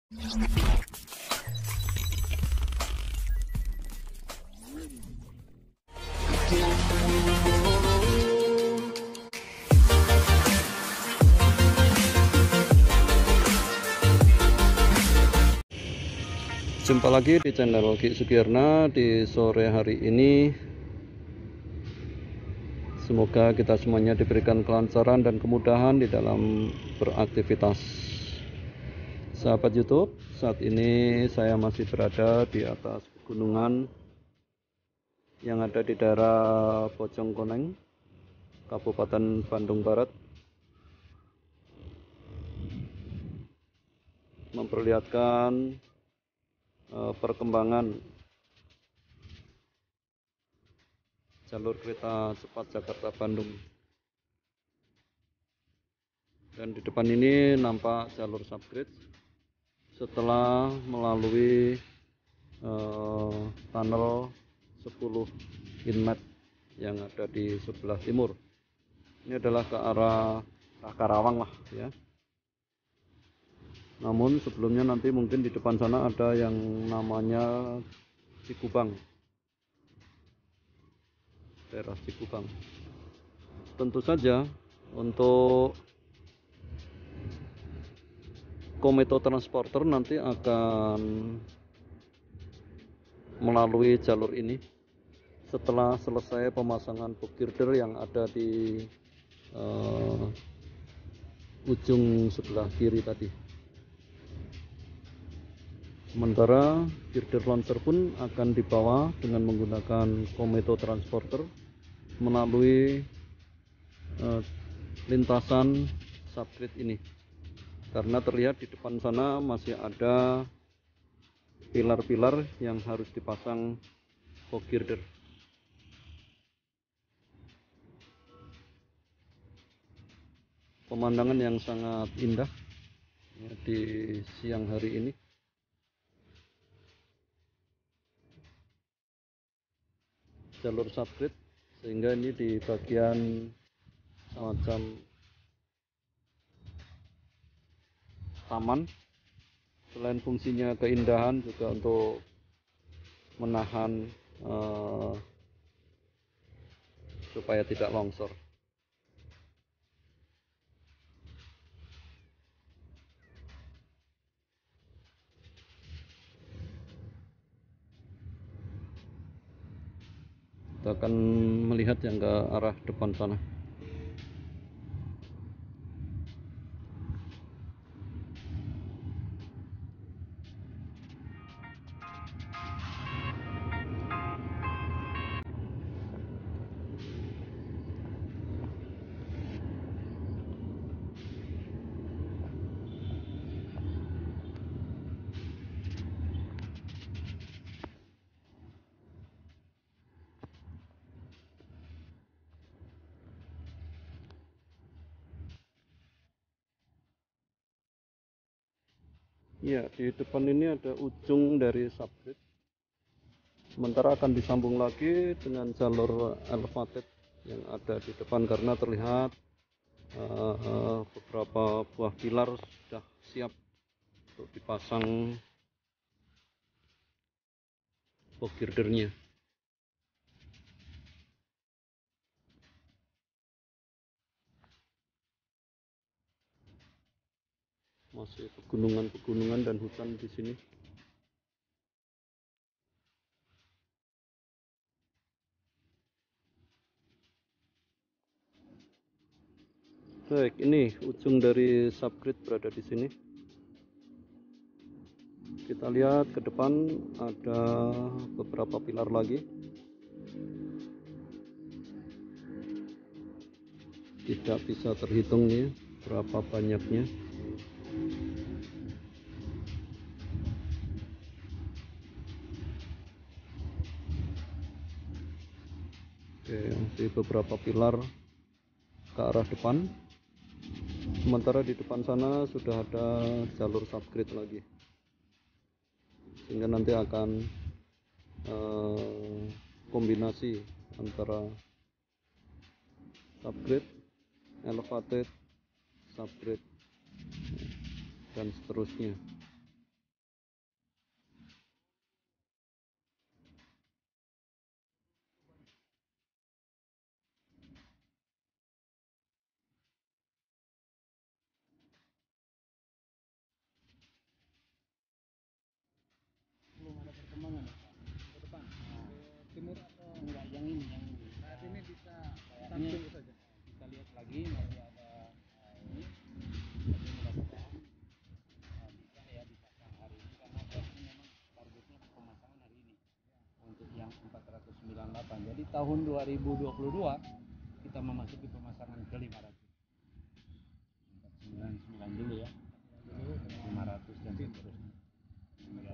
Jumpa lagi di channel Ki Sugierna di sore hari ini. Semoga kita semuanya diberikan kelancaran dan kemudahan di dalam beraktivitas. Sahabat YouTube, saat ini saya masih berada di atas pegunungan yang ada di daerah Bojongkoneng, Kabupaten Bandung Barat, memperlihatkan perkembangan jalur kereta cepat Jakarta-Bandung. Dan di depan ini nampak jalur subgrade setelah melalui tunnel 10 inlet yang ada di sebelah timur. Ini adalah ke arah Karawang lah ya. Namun sebelumnya nanti mungkin di depan sana ada yang namanya Cikubang, daerah Cikubang. Tentu saja untuk Kometo Transporter nanti akan melalui jalur ini setelah selesai pemasangan box girder yang ada di ujung sebelah kiri tadi. Sementara girder launcher pun akan dibawa dengan menggunakan Kometo Transporter melalui lintasan subgrade ini, karena terlihat di depan sana masih ada pilar-pilar yang harus dipasang box girder. Pemandangan yang sangat indah ya, di siang hari ini. Jalur subgrade, sehingga ini di bagian semacam taman. Selain fungsinya keindahan, juga untuk menahan supaya tidak longsor. Kita akan melihat yang ke arah depan sana. Ya, di depan ini ada ujung dari subgrade. Sementara akan disambung lagi dengan jalur elevated yang ada di depan, karena terlihat beberapa buah pilar sudah siap untuk dipasang box girdernya. Masih pegunungan-pegunungan dan hutan di sini. Baik, ini ujung dari subgrade berada di sini. Kita lihat ke depan ada beberapa pilar lagi. Tidak bisa terhitung nih berapa banyaknya. Oke, masih beberapa pilar ke arah depan. Sementara di depan sana sudah ada jalur subgrade lagi, sehingga nanti akan kombinasi antara subgrade, elevated, subgrade, dan seterusnya. Jadi tahun 2022 kita memasuki pemasangan ke 500. 99 dulu ya. 500 dan seterusnya. Ya.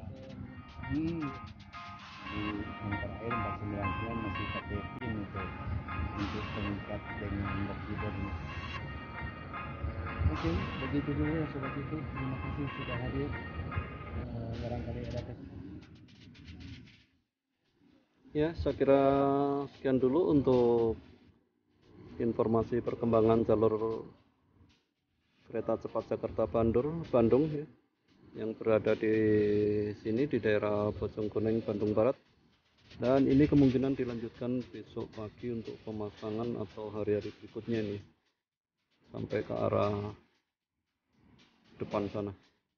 Jadi yang terakhir 499 masih pakai pin untuk pengikat dengan lock keyboardnya. Oke, begitu dulu ya sobat YouTube. Terima kasih sudah hadir. Barangkali ada kesempatan. Ya, saya kira sekian dulu untuk informasi perkembangan jalur kereta cepat Jakarta Bandung ya, yang berada di sini di daerah Bojonggede, Bandung Barat. Dan ini kemungkinan dilanjutkan besok pagi untuk pemasangan atau hari-hari berikutnya ini sampai ke arah depan sana.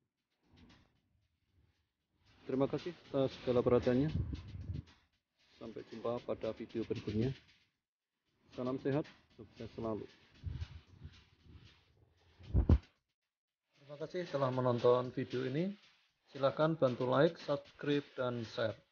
Terima kasih atas segala perhatiannya. Sampai jumpa pada video berikutnya. Salam sehat, sukses selalu. Terima kasih telah menonton video ini. Silahkan bantu like, subscribe, dan share.